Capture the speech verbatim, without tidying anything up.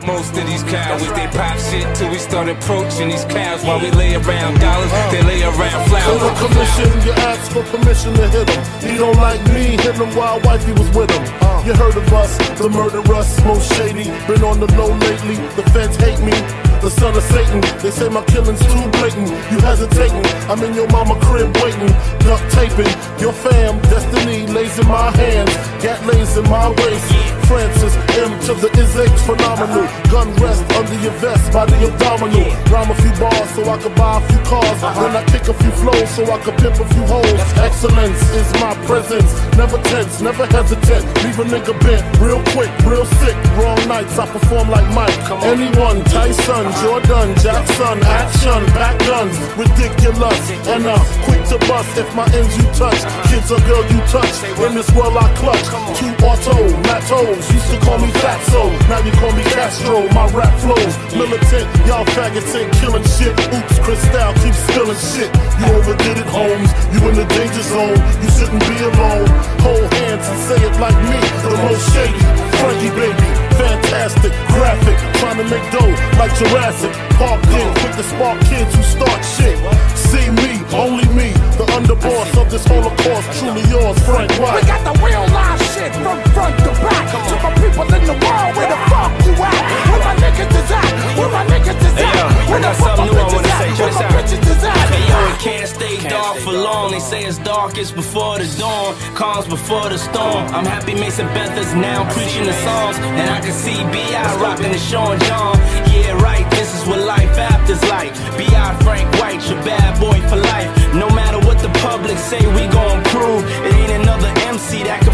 Most of these cowards, they pop shit till we start approaching these cows. While we lay around dollars, they lay around flowers. For the commission, you ask for permission to hit him. He don't like me, hit him while wifey was with him. You heard of us, the murderous, most shady. Been on the low lately, the feds hate me. The son of Satan, they say my killing's too blatant. You hesitating, I'm in your mama crib waiting. Duct taping, your fam, destiny lays in my hands. Gat lays in my waist. Francis M to the is H phenomenal. Gun rest under your vest by the abdominal. Rhyme a few bars so I could buy a few cars. Then I kick a few flows so I could pimp a few hoes. Excellence is my presence. Never tense, never hesitant. Leave a nigga bent real quick, real sick. Wrong nights, I perform like Mike. Anyone, Tyson, Jordan, Jackson, action, back guns, ridiculous. And I'm quick to bust if my ends you touch. Kids or girl you touch. In this world I clutch. Two auto, Matos. Used to call me Fatso, now you call me Castro. My rap flows militant, y'all faggots ain't killing shit. Oops, Cristal keeps spilling shit. You overdid it, Holmes. You in the danger zone. You shouldn't be alone. Hold hands and say it like me. The most shady, Frankie baby, fantastic, graphic, trying to make dough like Jurassic. Parked in, quick to spark kids who start shit. See me, only me, the underboss of this holocaust. Truly yours, Frank White. We got the real live shit from front to back. To my people in the world, where the fuck you at? Where my niggas is at? Where my niggas is at? Where the fuck my bitches at? Where my bitches is at? Hey yo, it can't stay dark for long. They say it's darkest before the dawn, calms before the storm. I'm happy Mason Beth is now preaching the songs, and I can see B I rocking the Sean John. Yeah, right, this is what life after's like. B I Frank White, your bad boy for life. No matter what the public say, we gon' prove it ain't another M C that